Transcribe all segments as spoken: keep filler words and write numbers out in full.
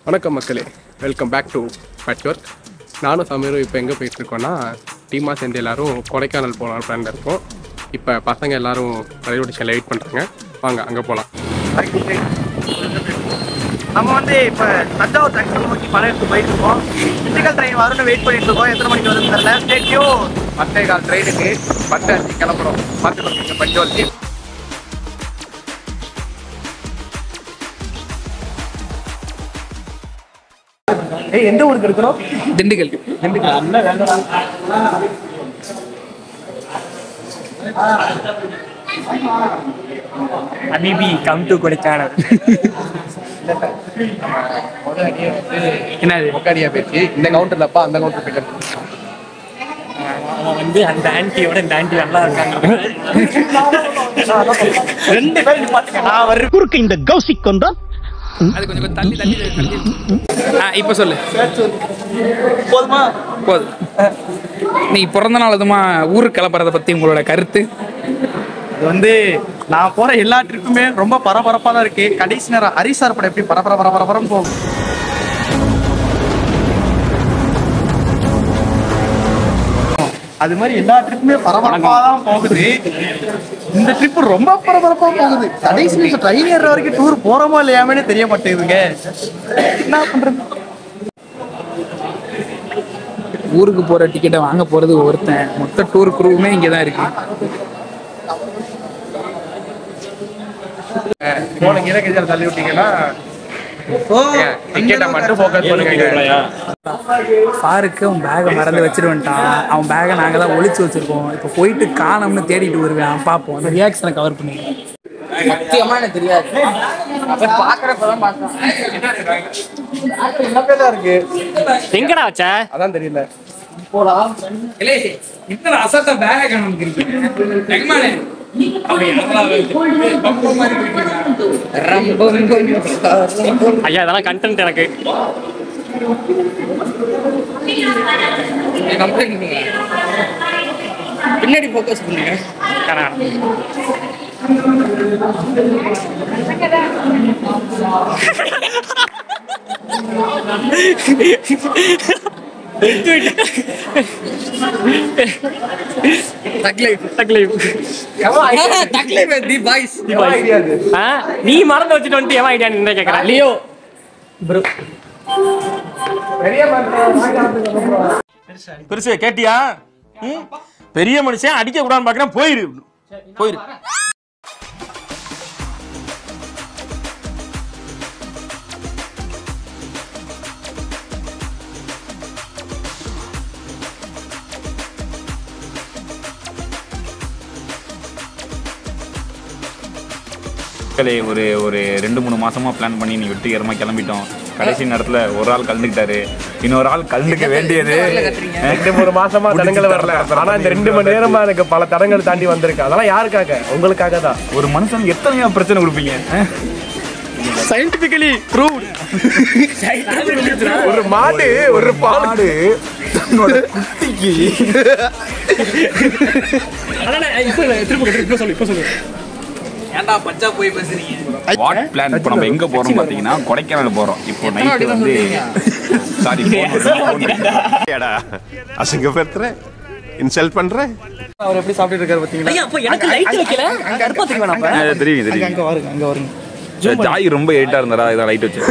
வணக்கம் மக்களே, welcome back to patchwork. நானும் சமீரும் இப்போ எங்கே போயிட்டுருக்கோன்னா டீமாக சேர்ந்து எல்லோரும் கொடைக்கானல் போகலாம் பிளான் இருக்கோம். இப்போ பசங்க எல்லோரும் ரயில்வே ஸ்டேஷனில் வெயிட் பண்ணுறாங்க. வாங்க அங்கே போகலாம். நம்ம வந்து இப்போ தஞ்சாவூர் தஞ்சாவூர் நோக்கி பழையத்துக்கு போயிட்டு இருக்கோம். இண்டிகல் ட்ரெயின் வரும்னு வெயிட் பண்ணிட்டு இருக்கோம். எத்தனை மணிக்கு வருதுன்னு தெரியல. ஸ்டேட்யூ பத்தே கால் ட்ரெயினுக்கு பத்து அஞ்சு கிளம்புறோம். பார்த்து பார்த்துங்க பஞ்சோல். ஏய், எந்த ஊருக்கு எடுக்கணும்? திண்டுக்கல். திண்டுக்கல் அண்ணன் வேண்டாம். அபிபி கம் டு கொடைக்கானல். என்னது முக்காடியா பேச்சு இந்த கவுண்டர்லப்பா அந்த கவுண்டர் போயிட்டு அவன் வந்து அந்த ஆன்டியோட இந்த ஆன்டி நல்லா இருக்காங்க. ரெண்டு பேரும் பாத்துக்க. நான் வர குறுக்கு இந்த கௌசிக் கொண்டா அது கொஞ்சம் கொஞ்சம் தள்ளி தள்ளி தள்ளி. ஆ இப்போ சொல்லு. போதுமா? போதும். நீ பிறந்த நாள் அதுமா ஊருக்கு கிளம்புறதை பற்றி உங்களோட கருத்து? இது வந்து நான் போற எல்லா ட்ரிப்புமே ரொம்ப பரபரப்பா தான் இருக்கு. கடைசி நேரம் ஹரிசார் படம் எப்படி பரபர பரபரப்பரம் போகும், அது மாதிரி எல்லா ட்ரிப்புமே பரபரப்பா தான் போகுது. இந்த ட்ரிப் ரொம்ப பரபரப்பா போகுது. கடைசி நிமிஷம் ட்ரெயின் ஏற வரைக்கும் டூர் போறோமா இல்லையாமே தெரிய மாட்டேங்குதுங்க. என்ன பண்றது? ஊருக்கு போகிற டிக்கெட்டை வாங்க போகிறது ஒருத்தன், மொத்த டூர் குரூவுமே இங்கே தான் இருக்கு. போன கீழே தள்ளி விட்டீங்கன்னா டிக்கெட்டை மட்டும் ஃபோக்கஸ் பண்ணுங்க. பாருக்கு அவன் பேகை மறந்து வச்சுட்டு வந்துட்டான். அவன் பேகை நாங்கள் தான் ஒழிச்சு வச்சிருக்கோம். இப்போ போயிட்டு காணோம்னு தேடிட்டு வருவேன். பார்ப்போம், அந்த ரியாக்ஷனை கவர் பண்ணி. சத்தியமா எனக்கு தெரியாது. பாக்குறப்பதான் பார்த்தேன். இருக்கு எங்கடா வச்ச அதான் தெரியல. போலாம். இத்தனை அசத்த பேகை காணும். ஐயா இதெல்லாம் கண்டென்ட் எனக்கு. பின்னாடி ஃபோக்கஸ் பண்ணுங்க. நீ மறந்து வச்சுட்டு வந்து எவன் ஐடியா என்ன கேக்குறேன்? லியோ ப்ரோ பெருசு கேட்டியா? பெரிய மனுஷன் அடிக்க கூடாதுன்னு பாக்குறேன். போயிரு போயிரு. ஒரு ஒரு ரெண்டு மூணு மாசமா பிளான் பண்ணி நீ வெற்றிகரமா கிளம்பிட்டோம். கடைசி நேரத்துல ஒரு ஆள் கலந்துக்கிட்டாரு, இன்னொரு ஆள் கலந்துக்க வேண்டியது ரெண்டு மூணு மாசமா தடங்கள் வரல. ஆனா இந்த ரெண்டு மணி நேரமா எனக்கு பல தடங்கள் தாண்டி வந்திருக்கு. அதெல்லாம் யாருக்காக? உங்களுக்காக தான். ஒரு மனுஷனுக்கு எத்தனையா பிரச்சனை கொடுப்பீங்க? Scientifically proved. ஒரு மாடு ஒரு பாடு தன்னோட குட்டிக்கு ஏன்டா பச்சா போய் பேசுறீங்க? What plan? இப்போ நம்ம எங்க போறோம் பாத்தீங்கன்னா கொடைக்கானல் போறோம். இப்போ நைட் வந்து சாரி அசிங்கப்படுத்துற, இன்சல்ட் பண்ற. அவர் எப்படி சாப்பிட்டு இருக்காரு பாத்தீங்களா? ஐயா அப்ப எனக்கு லைட் வைக்கல. அங்க அடுப்ப தூக்கி வேணாம். தெரியும் தெரியும். அங்க வருங்க அங்க வருங்க. ஜாய் ரொம்ப எயிட்டா இருந்தாரா? இத லைட் வச்சு.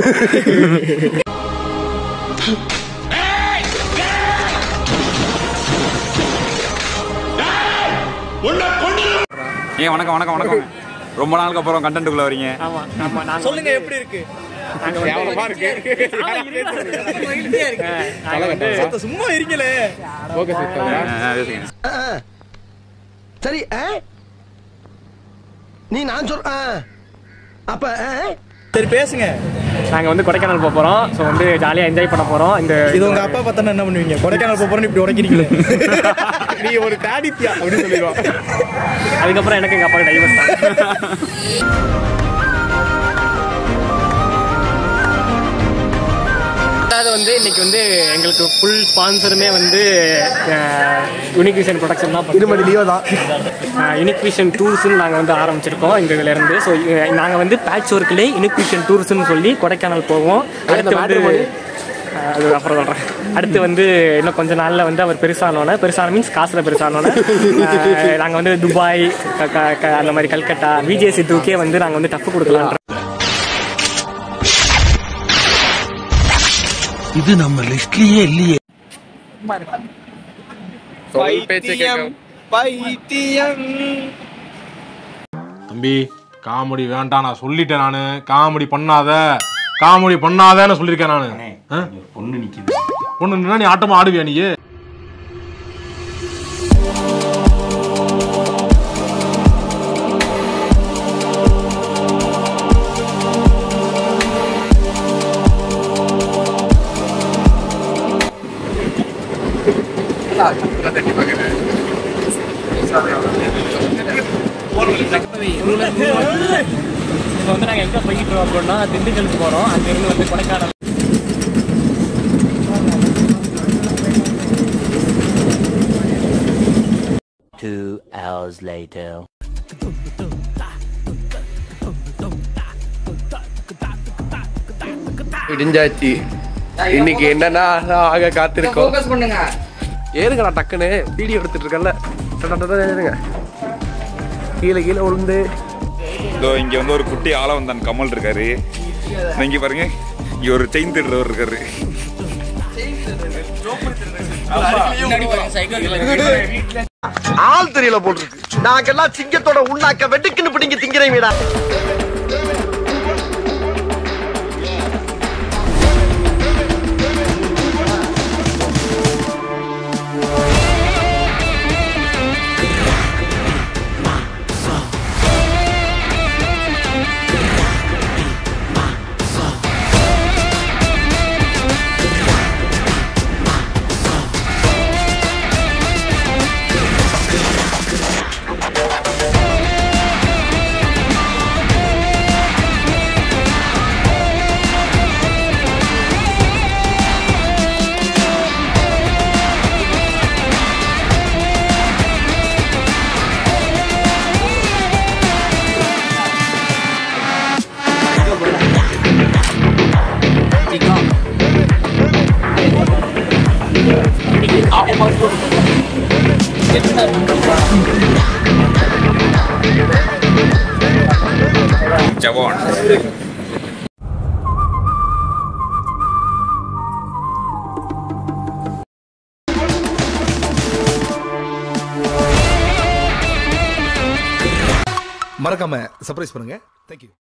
ஏ வணக்கம் வணக்கம் வணக்கம். ரொம்ப நாளுக்கு அப்புறம் கண்டென்ட்டுக்குள்ள வரீங்க. ஆமா ஆமா. நான் சொல்லுங்க எப்படி இருக்கு? கேவலமா இருக்கு. சும்மா இருக்கீங்களே. சரி நீ நான் சொல் அப்ப சரி பேசுங்க. நாங்க வந்து கொடைக்கானல் போக போறோம். ஸோ வந்து ஜாலியா என்ஜாய் பண்ண போறோம். இந்த இது உங்க அப்பா பார்த்தா என்ன பண்ணுவீங்க? கொடைக்கானல் போக போறோம்னு இப்படி உடைக்கிறீங்களே. நீ ஒரு தாடித்தியா அப்படின்னு சொல்லிடுவான். அதுக்கப்புறம் எனக்கு எங்க அப்பா டைவர்ஸ் தான். வந்து இன்னைக்கு வந்து எங்களுக்கு ஃபுல் ஸ்பான்சருமே வந்து யூனிக் விஷன் ப்ரொடக்ஷன் தான். திருமதி லியோ தான். யூனிக் விஷன் டூர்ஸ்ன்னு நாங்கள் வந்து ஆரம்பிச்சிருக்கோம் இந்த இதுலேருந்து. ஸோ நாங்கள் வந்து பேட்ச் ஒர்க்லேயே யூனிக் விஷன் டூர்ஸ்ன்னு சொல்லி கொடைக்கானல் போவோம். அடுத்து வந்து அது அப்புறம் சொல்கிறேன். அடுத்து வந்து இன்னும் கொஞ்சம் நாளில் வந்து அவர் பெருசானோன்னே பெருசான மீன்ஸ் காசில் பெருசானோன்னே நாங்கள் வந்து துபாய் அந்த மாதிரி கல்கட்டா விஜய் சித்துக்கே வந்து நாங்கள் வந்து டஃப் கொடுக்கலாம். இது நம்ம லிஸ்ட்லயே இல்லையே. தம்பி காமெடி வேண்டாம், நான் சொல்லிட்டேன். நானு காமெடி பண்ணாத காமெடி பண்ணாதன்னு சொல்லியிருக்கேன் நானு. பொண்ணு நிக்குது. பொண்ணு நீ ஆட்டமா ஆடுவியா நீ? இப்போ வந்து நாங்கள் எங்கே போய்கிட்டு இருக்கோம் அப்படின்னா திண்டுக்கலுக்கு போகிறோம். அங்கேருந்து வந்து கொடைக்கானல். Two hours later. விடிஞ்சாச்சு. இன்னைக்கு என்னன்னா ஆக காத்திருக்கோம். ஏறுங்கடா டக்குன்னு வீடியோ எடுத்துட்டு இருக்கல. ஏறுங்க. கீழே கீழே விழுந்து இங்க வந்து ஒரு குட்டி ஆள வந்தான் கமல் இருக்காரு. இங்க பாருங்க, இங்க ஒரு செயின் திருடுறவர் இருக்காரு. ஆள் தெரியல போட்டுருக்கு. நாங்கெல்லாம் சிங்கத்தோட உண்ணாக்க வெட்டுக்குன்னு பிடிங்க திங்கிறீங்கடா. ஜவான் மறக்காம சர்ப்ரைஸ் பண்ணுங்க. தேங்க்யூ.